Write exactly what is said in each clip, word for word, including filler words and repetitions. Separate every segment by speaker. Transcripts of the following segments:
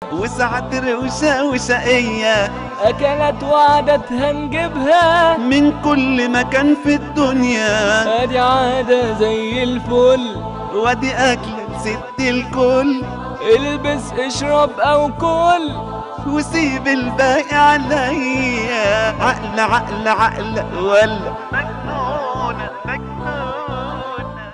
Speaker 1: وسعت روشة وشقية،
Speaker 2: أكلت وعدتها نجيبها
Speaker 1: من كل مكان في الدنيا.
Speaker 2: ادي عادة زي الفل،
Speaker 1: وادي أكلة ست الكل.
Speaker 2: البس اشرب أو كل
Speaker 1: وسيب الباقي عليا. عقل عقل عقل ولا مجنونة مجنونة.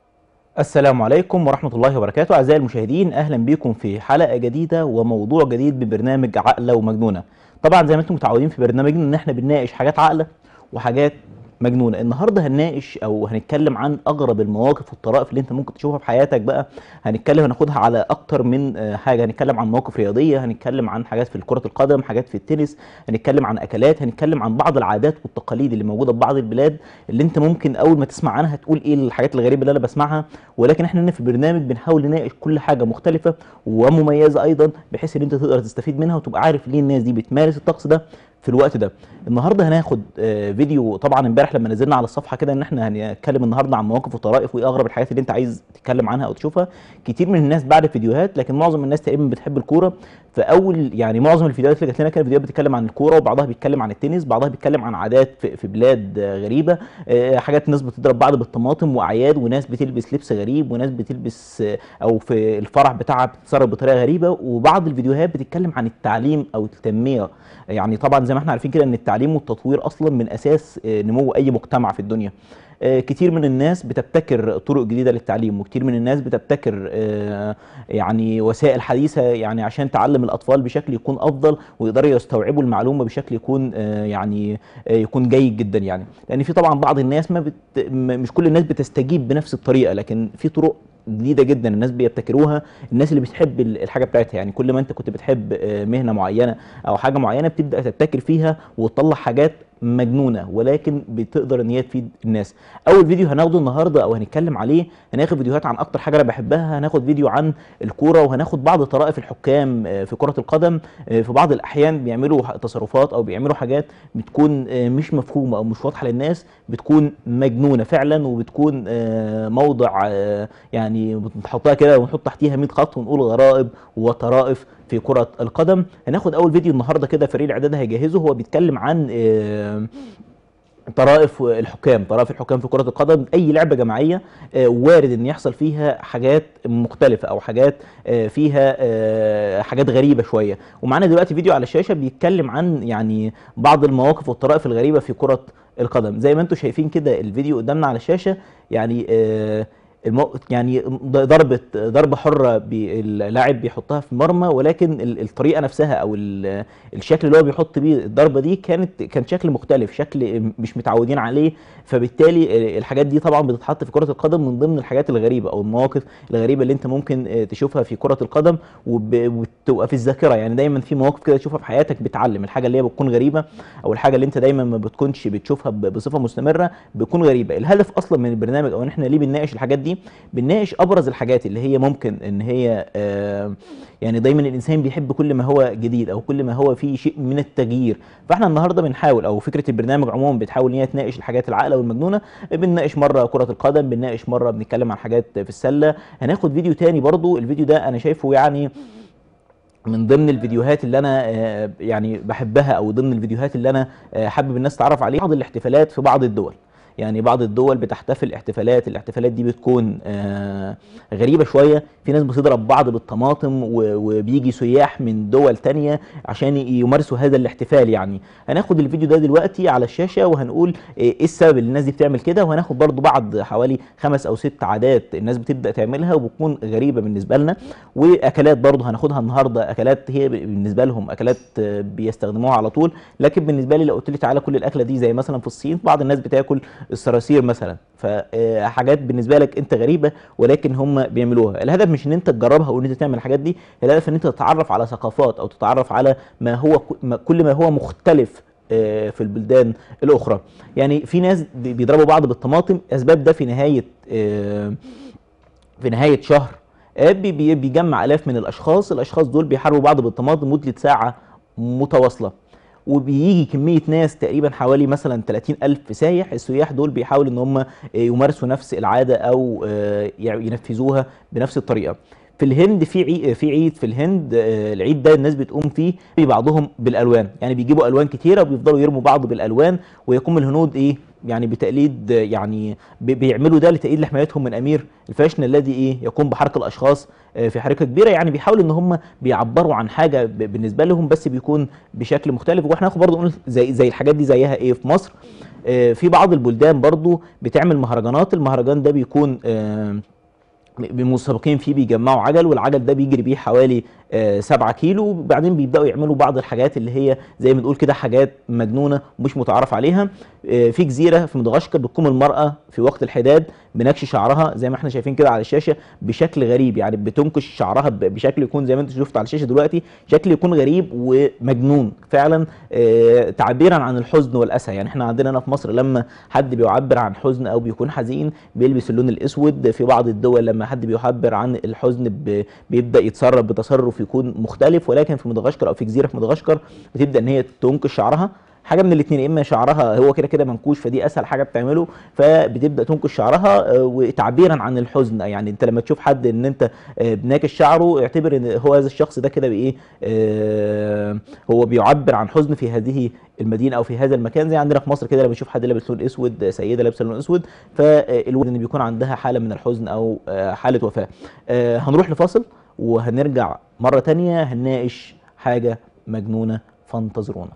Speaker 3: السلام عليكم ورحمة الله وبركاته. أعزائي المشاهدين، أهلا بكم في حلقة جديدة وموضوع جديد ببرنامج عقلة ومجنونة. طبعا زي ما انتم متعودين في برنامجنا ان احنا بنناقش حاجات عقلة وحاجات مجنونة. النهاردة هنناقش او هنتكلم عن اغرب المواقف والطرائف اللي انت ممكن تشوفها في حياتك. بقى هنتكلم هناخدها على اكتر من حاجة. هنتكلم عن مواقف رياضية، هنتكلم عن حاجات في كرة القدم، حاجات في التنس، هنتكلم عن اكلات، هنتكلم عن بعض العادات والتقاليد اللي موجودة في بعض البلاد، اللي انت ممكن اول ما تسمع عنها تقول ايه الحاجات الغريبة اللي انا بسمعها. ولكن احنا هنا في البرنامج بنحاول نناقش كل حاجة مختلفة ومميزة ايضا، بحيث ان انت تقدر تستفيد منها وتبقى عارف ليه الناس دي بتمارس الطقس ده في الوقت ده. النهارده هناخد آه فيديو. طبعا امبارح لما نزلنا على الصفحه كده ان احنا هنتكلم النهارده عن مواقف وطرائف وايه اغرب الحاجات اللي انت عايز تتكلم عنها او تشوفها. كتير من الناس بعد فيديوهات، لكن معظم الناس تقريبا بتحب الكوره. فاول يعني معظم الفيديوهات اللي جات لنا كانت فيديوهات بتتكلم عن الكوره، وبعضها بيتكلم عن التنس، بعضها بيتكلم عن عادات في, في بلاد آه غريبه، آه حاجات ناس بتضرب بعض بالطماطم واعياد، وناس بتلبس لبس غريب، وناس بتلبس آه او في الفرح بتاعها بتتصرف بطريقه غريبه. وبعض الفيديوهات بتتكلم عن التعليم او التنميه. يعني طبعا زي ما احنا عارفين كده ان التعليم والتطوير اصلا من اساس نمو اي مجتمع في الدنيا. كتير من الناس بتبتكر طرق جديده للتعليم، وكتير من الناس بتبتكر يعني وسائل حديثه يعني عشان تعلم الاطفال بشكل يكون افضل ويقدروا يستوعبوا المعلومه بشكل يكون يعني يكون جيد جدا. يعني لان في طبعا بعض الناس ما بت مش كل الناس بتستجيب بنفس الطريقه، لكن في طرق جديده جدا الناس بيبتكروها. الناس اللي بتحب الحاجه بتاعتها، يعني كل ما انت كنت بتحب مهنه معينه او حاجه معينه بتبدا تبتكر فيها وتطلع حاجات مجنونه ولكن بتقدر ان هي تفيد الناس. اول فيديو هناخده النهارده او هنتكلم عليه، هناخد فيديوهات عن اكتر حاجه انا بحبها. هناخد فيديو عن الكوره، وهناخد بعض طرائف الحكام في كره القدم. في بعض الاحيان بيعملوا تصرفات او بيعملوا حاجات بتكون مش مفهومه او مش واضحه للناس، بتكون مجنونه فعلا، وبتكون موضع يعني بنحطها كده ونحط تحتيها مية خط ونقول غرائب وطرائف في كرة القدم. هناخد اول فيديو النهارده كده فريق الاعداد هيجهزه، هو بيتكلم عن طرائف الحكام. طرائف الحكام في كرة القدم، اي لعبة جماعية وارد ان يحصل فيها حاجات مختلفة او حاجات فيها حاجات غريبة شوية. ومعانا دلوقتي فيديو على الشاشة بيتكلم عن يعني بعض المواقف والطرائف الغريبة في كرة القدم. زي ما انتم شايفين كده الفيديو قدامنا على الشاشة، يعني المو... يعني ضربه ضربه حره اللاعب بيحطها في المرمى، ولكن الطريقه نفسها او الشكل اللي هو بيحط بيه الضربه دي كانت كان شكل مختلف، شكل مش متعودين عليه. فبالتالي الحاجات دي طبعا بتتحط في كره القدم من ضمن الحاجات الغريبه او المواقف الغريبه اللي انت ممكن تشوفها في كره القدم وبتبقى في الذاكره. يعني دايما في مواقف كده تشوفها في حياتك بتعلم. الحاجه اللي هي بتكون غريبه او الحاجه اللي انت دايما ما بتكونش بتشوفها بصفه مستمره بتكون غريبه. الهدف اصلا من البرنامج او ان احنا ليه بنناقش الحاجات دي، بنناقش ابرز الحاجات اللي هي ممكن ان هي آه يعني دايما الانسان بيحب كل ما هو جديد او كل ما هو فيه شيء من التغيير. فاحنا النهارده بنحاول، او فكره البرنامج عموما بتحاول ان هي تناقش الحاجات العاقله والمجنونه. بنناقش مره كره القدم، بنناقش مره بنتكلم عن حاجات في السله. هناخد فيديو تاني برضو، الفيديو ده انا شايفه يعني من ضمن الفيديوهات اللي انا يعني بحبها، او ضمن الفيديوهات اللي انا حابب الناس تعرف عليها. بعض الاحتفالات في بعض الدول، يعني بعض الدول بتحتفل احتفالات، الاحتفالات دي بتكون آه غريبة شوية. في ناس بتضرب بعض بالطماطم، وبيجي سياح من دول تانية عشان يمارسوا هذا الاحتفال. يعني هناخد الفيديو ده دلوقتي على الشاشة وهنقول ايه السبب اللي الناس دي بتعمل كده، وهناخد برضو بعض حوالي خمس او ست عادات الناس بتبدأ تعملها وبتكون غريبة بالنسبة لنا. واكلات برضو هناخدها النهاردة، اكلات هي بالنسبة لهم اكلات بيستخدموها على طول، لكن بالنسبة لي لو قلت لي تعالى كل الاكلة دي، زي مثلا في الصين بعض الناس بتاكل الصراصير مثلا، فحاجات بالنسبه لك انت غريبه ولكن هم بيعملوها. الهدف مش ان انت تجربها او ان انت تعمل الحاجات دي، الهدف ان انت تتعرف على ثقافات او تتعرف على ما هو كل ما هو مختلف في البلدان الاخرى. يعني في ناس بيضربوا بعض بالطماطم، اسباب ده في نهايه في نهايه شهر بيجمع الاف من الاشخاص، الاشخاص دول بيحاربوا بعض بالطماطم مده ساعه متواصله، وبيجي كميه ناس تقريبا حوالي مثلا ثلاثين ألف سايح. السياح دول بيحاولوا ان هم يمارسوا نفس العاده او ينفذوها بنفس الطريقه. في الهند في عيد في عيد في الهند، آه، العيد ده الناس بتقوم فيه في بعضهم بالالوان، يعني بيجيبوا الوان كتيره وبيفضلوا يرموا بعض بالالوان، ويقوم الهنود ايه يعني بتقليد، آه، يعني بي- بيعملوا ده لتقليد لحمايتهم من امير الفاشن الذي ايه يقوم بحرق الاشخاص آه، في حركه كبيره. يعني بيحاولوا ان هم بيعبروا عن حاجه ب- بالنسبه لهم، بس بيكون بشكل مختلف. واحنا هناخد برضه نقول زي زي الحاجات دي زيها ايه في مصر. آه، في بعض البلدان برضه بتعمل مهرجانات، المهرجان ده بيكون آه، المسابقين فيه بيجمعوا عجل، والعجل ده بيجري بيه حوالي آه، سبعة كيلو، وبعدين بيبداوا يعملوا بعض الحاجات اللي هي زي ما نقول كده حاجات مجنونه مش متعارف عليها. آه، في جزيره في مدغشقر بتقوم المراه في وقت الحداد بنكش شعرها زي ما احنا شايفين كده على الشاشه بشكل غريب، يعني بتنكش شعرها ب- بشكل يكون زي ما انت شفت على الشاشه دلوقتي، شكل يكون غريب ومجنون فعلا، آه، تعبيرا عن الحزن والاسى. يعني احنا عندنا هنا في مصر لما حد بيعبر عن حزن او بيكون حزين بيلبس اللون الاسود، في بعض الدول لما حد بيعبر عن الحزن ب- بيبدا يتصرف بتصرف يكون مختلف، ولكن في مدغشقر او في جزيره في مدغشقر بتبدا ان هي تنكش شعرها، حاجه من الاثنين، يا اما شعرها هو كده كده منكوش فدي اسهل حاجه بتعمله، فبتبدا تنكش شعرها آه، وتعبيرا عن الحزن. يعني انت لما تشوف حد ان انت آه، بناكش شعره اعتبر ان هو هذا الشخص ده كده بايه، آه، هو بيعبر عن حزن في هذه المدينه او في هذا المكان. زي عندنا في مصر كده لما نشوف حد لابس لون اسود، سيده لابسه لون اسود، فالوجد ان بيكون عندها حاله من الحزن او آه، حاله وفاه. آه، هنروح لفاصل وهنرجع مره تانية هنناقش حاجه مجنونه، فانتظرونا.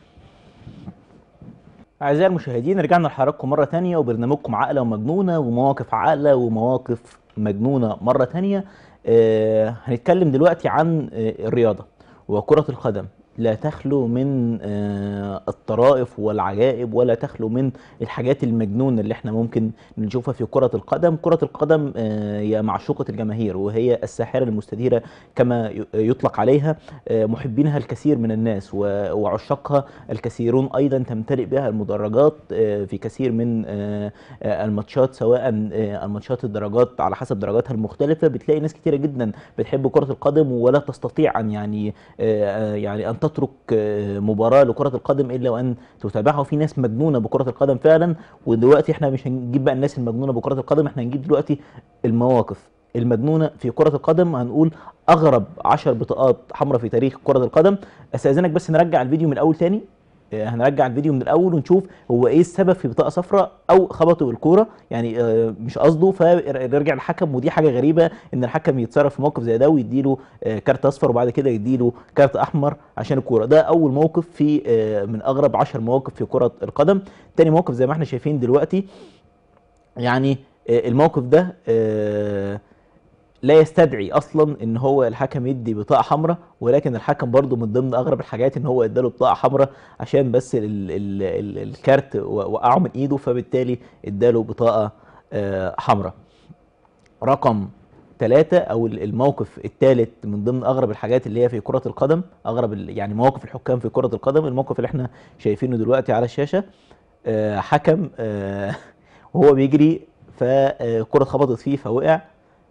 Speaker 3: أعزائي المشاهدين، رجعنا لحضراتكم مرة تانية وبرنامجكم عاقلة ومجنونة ومواقف عاقلة ومواقف مجنونة مرة تانية. آه هنتكلم دلوقتي عن آه الرياضة وكرة القدم. لا تخلو من آه الطرائف والعجائب، ولا تخلو من الحاجات المجنونة اللي احنا ممكن نشوفها في كرة القدم. كرة القدم آه هي معشوقة الجماهير، وهي الساحرة المستديرة كما ي- يطلق عليها. آه محبينها الكثير من الناس، و- وعشاقها الكثيرون ايضا تمتلئ بها المدرجات آه، في كثير من آه، آه، الماتشات، سواء آه، الماتشات الدرجات على حسب درجاتها المختلفه. بتلاقي ناس كتيره جدا بتحب كره القدم ولا تستطيع ان يعني آه، آه، يعني ان تترك آه، مباراه لكره القدم الا وان تتابعها. وفي ناس مجنونه بكره القدم فعلا. ودلوقتي احنا مش هنجيب بقى الناس المجنونه بكره القدم، احنا هنجيب دلوقتي المواقف المجنونه في كره القدم. هنقول اغرب عشر بطاقات حمراء في تاريخ كره القدم. استاذنك بس نرجع الفيديو من الاول تاني. آه، هنرجع الفيديو من الاول ونشوف هو ايه السبب في بطاقه صفراء او خبطوا الكوره، يعني آه، مش قصده فنرجع للحكم. ودي حاجه غريبه ان الحكم يتصرف في موقف زي ده ويديله آه، كارت اصفر وبعد كده يديله كارت احمر عشان الكوره. ده اول موقف في آه، من اغرب عشر مواقف في كره القدم. تاني موقف زي ما احنا شايفين دلوقتي، يعني آه، الموقف ده آه، لا يستدعي اصلا ان هو الحكم يدي بطاقه حمراء، ولكن الحكم برضو من ضمن اغرب الحاجات ان هو اداله بطاقه حمراء عشان بس ال ال ال الكارت وقعه من ايده، فبالتالي اداله بطاقه آه، حمراء. رقم ثلاثة او ال- الموقف الثالث من ضمن اغرب الحاجات اللي هي في كرة القدم، اغرب ال- يعني مواقف الحكام في كرة القدم، الموقف اللي احنا شايفينه دلوقتي على الشاشة. آه، حكم آه، وهو بيجري فالكرة اتخبطت فيه فوقع.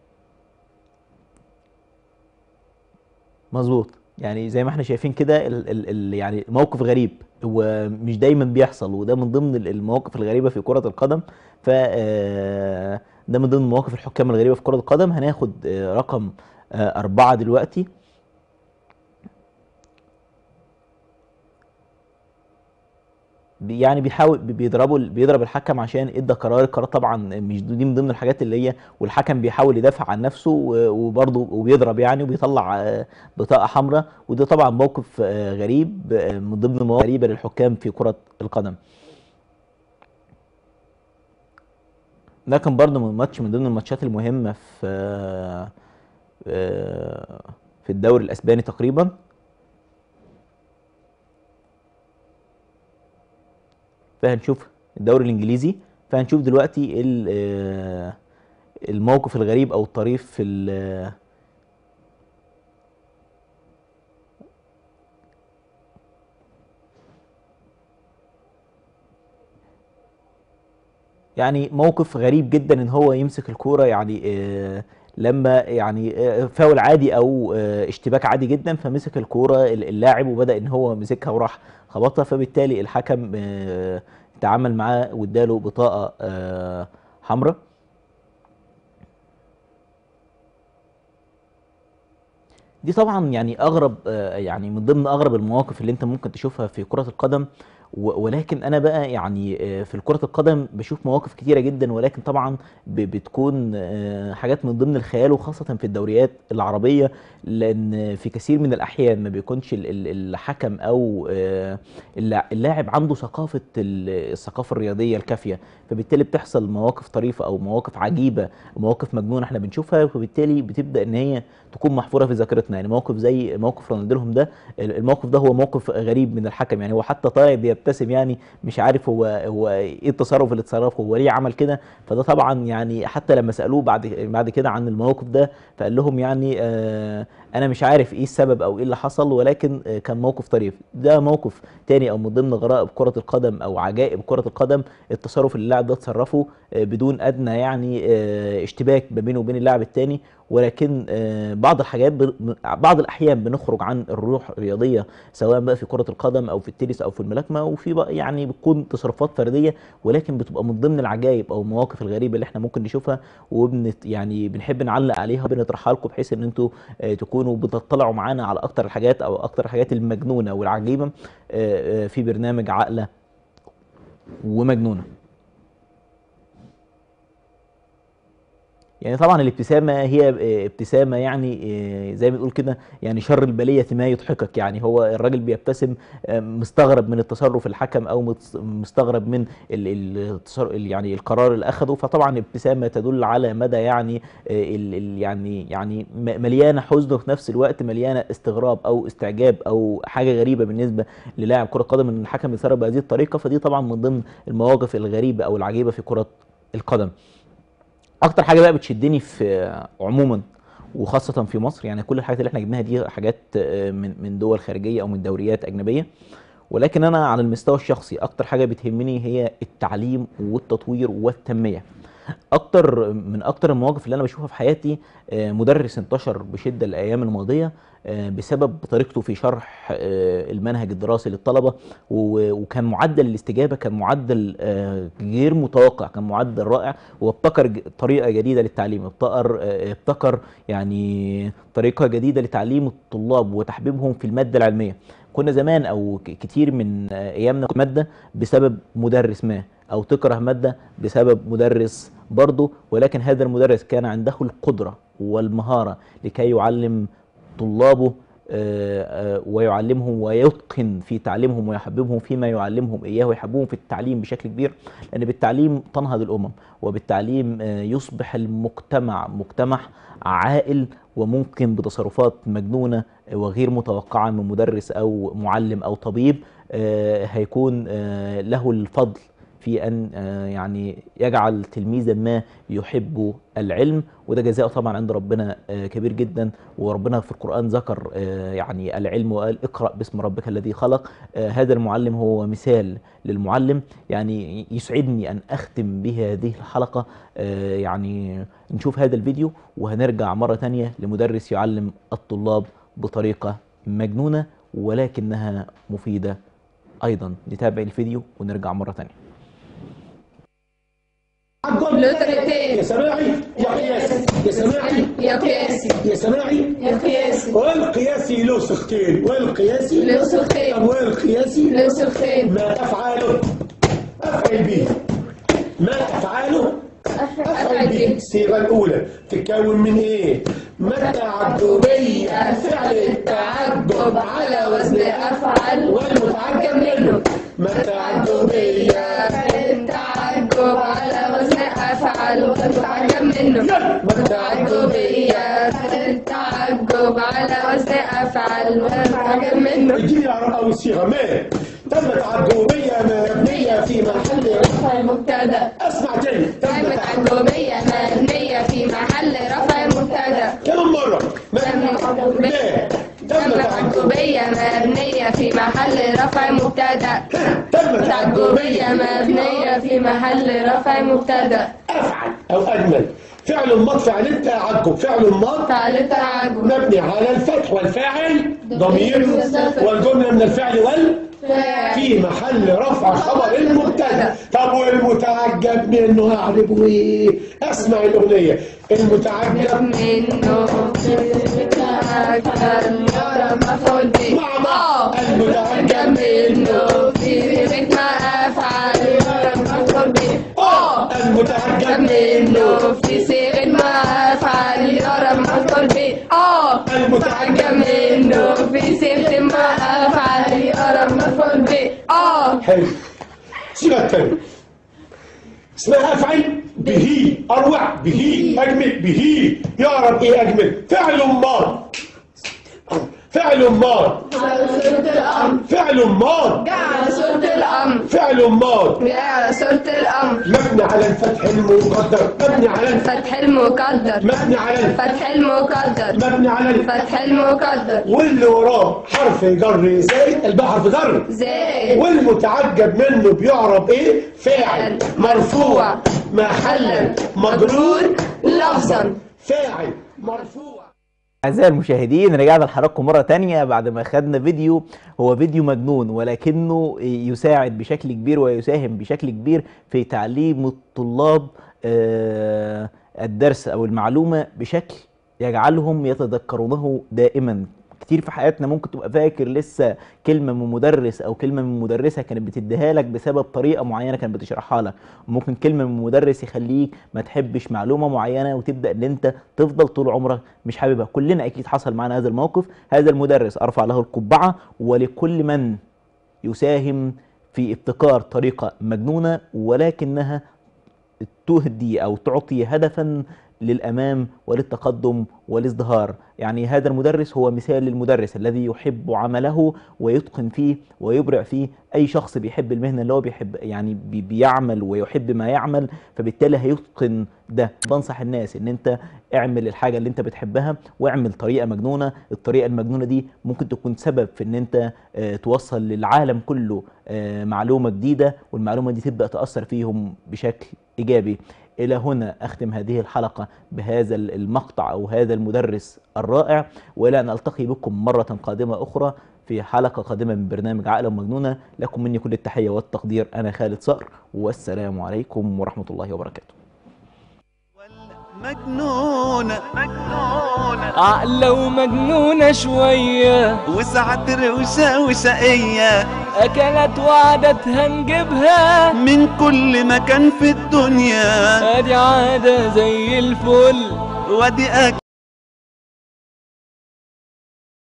Speaker 3: مظبوط، يعني زي ما احنا شايفين كده ال ال ال يعني موقف غريب ومش دايما بيحصل، وده من ضمن ال- المواقف الغريبه في كره القدم. ف آه، ده من ضمن مواقف الحكام الغريبه في كره القدم. هناخد آه، رقم آه، أربعة دلوقتي. بي- يعني بيحاول بي- بيضربوا بيضرب الحكم عشان ادى قرار. القرار طبعا مش دي من ضمن الحاجات اللي هي، والحكم بيحاول يدافع عن نفسه و- وبرضه وبيضرب يعني وبيطلع آه، بطاقه حمراء. وده طبعا موقف آه، غريب آه، من ضمن المواقف الغريبه للحكام في كره القدم. ده كان برضه من ماتش من ضمن الماتشات المهمه في آه، آه، في الدوري الاسباني تقريبا. فهنشوف الدوري الانجليزي. فهنشوف دلوقتي ال- آه، الموقف الغريب او الطريف في ال- يعني موقف غريب جدا ان هو يمسك الكوره، يعني آه، لما يعني آه، فاول عادي او آه، اشتباك عادي جدا، فمسك الكوره اللاعب وبدأ ان هو مسكها وراح خبطها، فبالتالي الحكم آه، تعامل معاه واداله بطاقه آه، حمراء. دي طبعا يعني اغرب آه، يعني من ضمن اغرب المواقف اللي انت ممكن تشوفها في كرة القدم. و- ولكن انا بقى يعني آه، في كرة القدم بشوف مواقف كتيرة جدا، ولكن طبعا ب- بتكون آه، حاجات من ضمن الخيال، وخاصة في الدوريات العربية، لان في كثير من الاحيان ما بيكونش ال- ال- الحكم او آه، اللا- اللاعب عنده ثقافة ال- الثقافة الرياضية الكافية، فبالتالي بتحصل مواقف طريفة او مواقف عجيبة، مواقف مجنونة احنا بنشوفها، وبالتالي بتبدأ ان هي تكون محفورة في ذاكرتنا. يعني موقف زي موقف رونالدينهم ده، الموقف ده هو موقف غريب من الحكم، يعني هو حتى طالع بيبتسم، يعني مش عارف هو هو ايه التصرف اللي اتصرفه، هو ليه عمل كده. فده طبعا يعني حتى لما سالوه بعد بعد كده عن الموقف ده، فقال لهم يعني آه انا مش عارف ايه السبب او ايه اللي حصل، ولكن آه كان موقف طريف. ده موقف تاني او من ضمن غرائب كرة القدم او عجائب كرة القدم، التصرف اللي اللاعب ده تصرفه آه بدون ادنى يعني آه اشتباك ما بينه وبين اللاعب التاني. ولكن آه بعض الحاجات ب... بعض الاحيان بنخرج عن الروح الرياضيه، سواء بقى في كره القدم او في التنس او في الملاكمه، وفي بقى يعني بتكون تصرفات فرديه، ولكن بتبقى من ضمن العجائب او المواقف الغريبه اللي احنا ممكن نشوفها، وبنت يعني بنحب نعلق عليها وبنطرحها لكم، بحيث ان انتوا آه تكونوا بتطلعوا معانا على اكتر الحاجات او اكتر الحاجات المجنونه والعجيبه آه آه في برنامج عقله ومجنونه. يعني طبعا الابتسامه هي ابتسامه يعني آه، زي ما بتقول كده، يعني شر البليه ما يضحكك. يعني هو الراجل بيبتسم آه، مستغرب من التصرف الحكم، او متس- مستغرب من ال- ال- التصر- ال- يعني القرار اللي اخده. فطبعا ابتسامه تدل على مدى يعني آه، ال- ال- يعني يعني م- مليانه حزن، وفي نفس الوقت مليانه استغراب او استعجاب او حاجه غريبه بالنسبه للاعب كره قدم ان الحكم يتصرف بهذه الطريقه. فدي طبعا من ضمن المواقف الغريبه او العجيبه في كره القدم. اكتر حاجه بقى بتشدني في عموما وخاصه في مصر، يعني كل الحاجات اللي احنا جبناها دي حاجات آه، من من دول خارجيه او من دوريات اجنبيه، ولكن انا على المستوى الشخصي اكتر حاجه بتهمني هي التعليم والتطوير والتنميه. اكتر من اكتر المواقف اللي انا بشوفها في حياتي آه، مدرس انتشر بشده الايام الماضيه آه، بسبب طريقته في شرح آه، المنهج الدراسي للطلبه، و- وكان معدل الاستجابه كان معدل آه، غير متوقع، كان معدل رائع، وابتكر ج- طريقه جديده للتعليم، ابتكر آه، ابتكر يعني طريقه جديده لتعليم الطلاب وتحبيبهم في الماده العلميه. كنا زمان او ك- كتير من آه، ايامنا ماده بسبب مدرس ما، او تكره ماده بسبب مدرس برضه، ولكن هذا المدرس كان عنده القدره والمهاره لكي يعلم طلابه آه، آه، ويعلمهم ويتقن في تعليمهم ويحببهم فيما يعلمهم اياه، ويحببهم في التعليم بشكل كبير، لان بالتعليم تنهض الامم، وبالتعليم آه، يصبح المجتمع مجتمع عاقل، وممكن بتصرفات مجنونه وغير متوقعه من مدرس او معلم او طبيب آه، هيكون آه، له الفضل في ان آه، يعني يجعل تلميذا ما يحب العلم، وده جزاء طبعا عند ربنا آه، كبير جدا. وربنا في القرآن ذكر آه، يعني العلم وقال اقرأ باسم ربك الذي خلق. آه، هذا المعلم هو مثال للمعلم. يعني يسعدني ان اختم بهذه الحلقة آه، يعني نشوف هذا الفيديو، وهنرجع مرة تانية لمدرس يعلم الطلاب بطريقة مجنونة ولكنها مفيدة ايضا. نتابع الفيديو ونرجع مرة تانية.
Speaker 4: له طريقتين،
Speaker 5: يا سماعي يا قياسي، يا سماعي
Speaker 4: يا قياسي
Speaker 5: يا سماعي
Speaker 4: يا قياسي
Speaker 5: والقياسي له سختين، والقياسي
Speaker 4: له سختين.
Speaker 5: طب والقياسي
Speaker 4: له سختين.
Speaker 5: ما تفعله افعل به، ما تفعله افعل به. الصيغه الاولى تتكون من ايه؟ ما التعجبيه، فعل التعجب على وزن افعل والمتعجب منه. ما التعجبيه،
Speaker 4: التعجب على وزن أفعل والمتعجب منه.
Speaker 5: ما
Speaker 4: التعجبية التعجب على وزن أفعل والمتعجب منه.
Speaker 5: اديني العرب او الصيغه. ما تم تعجبيه مبنيه في محل
Speaker 4: رفع مبتدأ.
Speaker 5: اسمع تاني.
Speaker 4: تم تعجبية مبنية في محل رفع مبتدأ.
Speaker 5: كم مره؟ ما
Speaker 4: تم تعجبية مبنية في محل رفع مبتدأ.
Speaker 5: تم
Speaker 4: تعجبية مبنية في محل رفع مبتدأ.
Speaker 5: افعل او اجمل. فعل الماض فعل التعجب، فعل الماض
Speaker 4: فعل التعجب
Speaker 5: مبني على الفتح والفاعل ضمير،
Speaker 4: ضمير.
Speaker 5: والجمله من الفعل وال في محل رفع خبر المبتدا. طب والمتعجب منه هعرفه ايه؟ اسمع الاغنيه. المتعجب
Speaker 4: منه يرى مفعول به.
Speaker 5: مع بعض. المتعجب
Speaker 4: منه في بيت ما افعل يرى مفعول به. اه
Speaker 5: المتعجب
Speaker 4: منه في صيغة ما افعل يرى مفعول به. اه
Speaker 5: المتعجب
Speaker 4: منه في صيغة ما افعل يرى مفعول به. اه
Speaker 5: حلو. الصيغه الثانيه اسمها افعل به. اروع به. اجمل به. يعرف ايه اجمل؟ فعل ماض. فعل ماض.
Speaker 4: على صورة الأمر.
Speaker 5: فعل ماض.
Speaker 4: على صورة الأمر.
Speaker 5: فعل ماض.
Speaker 4: على صورة الأمر.
Speaker 5: مبني على الفتح المقدر. مبني على الفتح.
Speaker 4: فتح المقدر.
Speaker 5: مبني على الفتح.
Speaker 4: فتح المقدر.
Speaker 5: مبني على الفتح.
Speaker 4: فتح المقدر.
Speaker 5: واللي وراه حرف جر زائد. الباء حرف جر
Speaker 4: زائد.
Speaker 5: والمتعجب منه بيعرب ايه؟ فاعل مرفوع محلا مجرور لفظا. فاعل مرفوع.
Speaker 3: أعزائي المشاهدين، رجعنا لحضراتكم مرة تانية بعد ما خدنا فيديو هو فيديو مجنون، ولكنه يساعد بشكل كبير ويساهم بشكل كبير في تعليم الطلاب آه الدرس أو المعلومة بشكل يجعلهم يتذكرونه دائما. كتير في حياتنا ممكن تبقى فاكر لسه كلمة من مدرس أو كلمة من مدرسة كانت بتديها لك بسبب طريقة معينة كانت بتشرحها لك، وممكن كلمة من مدرس يخليك ما تحبش معلومة معينة وتبدأ إن أنت تفضل طول عمرك مش حاببها. كلنا أكيد حصل معنا هذا الموقف. هذا المدرس أرفع له القبعة، ولكل من يساهم في ابتكار طريقة مجنونة ولكنها تهدي أو تعطي هدفا للأمام وللتقدم والازدهار. يعني هذا المدرس هو مثال للمدرس الذي يحب عمله ويتقن فيه ويبرع فيه. أي شخص بيحب المهنة اللي هو بيحب يعني بي بيعمل ويحب ما يعمل، فبالتالي هيتقن ده. بنصح الناس ان انت اعمل الحاجة اللي انت بتحبها واعمل طريقة مجنونة. الطريقة المجنونة دي ممكن تكون سبب في ان انت اه توصل للعالم كله اه معلومة جديدة، والمعلومة دي تبدأ تأثر فيهم بشكل إيجابي. إلى هنا أختم هذه الحلقة بهذا المقطع أو هذا المدرس الرائع، وإلى أن ألتقي بكم مرة قادمة أخرى في حلقة قادمة من برنامج عقلة مجنونة. لكم مني كل التحية والتقدير. أنا خالد صقر، والسلام عليكم ورحمة الله وبركاته.
Speaker 1: مجنونة مجنونة
Speaker 2: عقلة ومجنونة شوية،
Speaker 1: وساعات روشة وشقية،
Speaker 2: أكلت وعدتها نجيبها
Speaker 1: من كل مكان في الدنيا.
Speaker 2: ادي عادة زي الفل،
Speaker 1: وادي أكل